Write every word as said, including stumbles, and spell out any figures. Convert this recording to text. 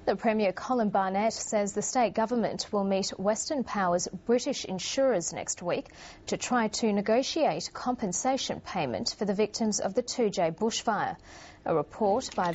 The Premier, Colin Barnett, says the state government will meet Western Power's British insurers next week to try to negotiate compensation payment for the victims of the Toodyay bushfire. A report by